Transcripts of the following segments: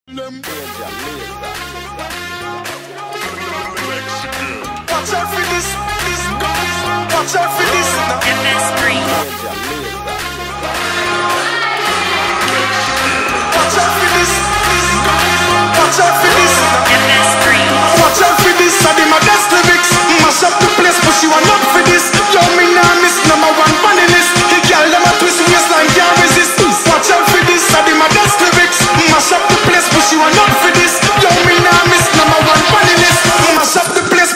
Watch out for this. Watch out for this. MS3. Watch out for this. Watch out for this. MS3. Watch out for this. I did my best lyrics. Mash up the place, but she want up for this. Yo, me nah miss #1 funny list. The girl them a twist waistline can't resist. Watch out for this. I did my best lyrics. Mash up the place, but she want up for this. Yo, me nah miss #1 funny list. Mash up the place.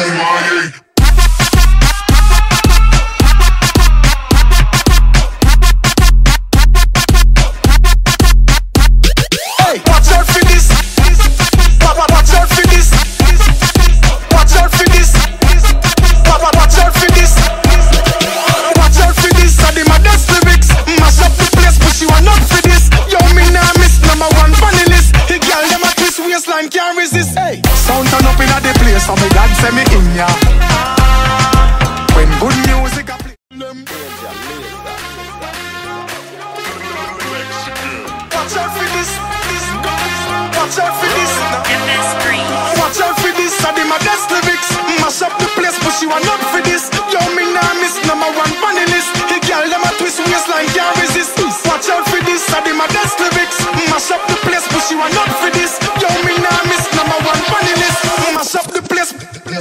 Can't resist. Hey. Sound turn up in a the place, so me God send me in ya. When good music a play. Watch out for this. Watch out for this. MS3. Watch out for this. I did my best lyrics. Mash up the place, but she want up for this. Yo, me nah miss #1 funny list. The girl them a twist waistline can't resist. Watch out for this. I did my best lyrics. Mash up the place, but she want up for this. Yo, me nah miss #1 funny list. Mash up the place.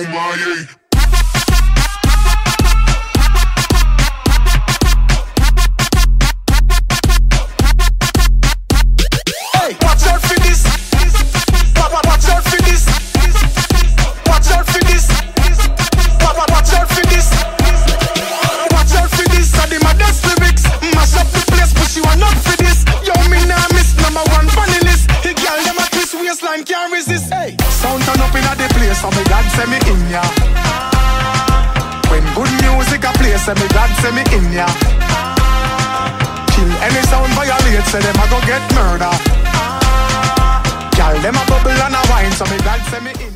Hey, watch out for this. Watch out for this. Watch out for this. Watch out for this. Watch out for this. I did my best lyrics. Mash up the place, but she want up for this. Yo, me nah miss #1 funny list. The girl them a twist waistline can't resist. Hey, sound turn up in a the place, so me God send me in ya. When good music a play, so me God send me in ya. Kill any sound violate, say them a go get murder. Girl them a bubble and a wine, so me God send me in.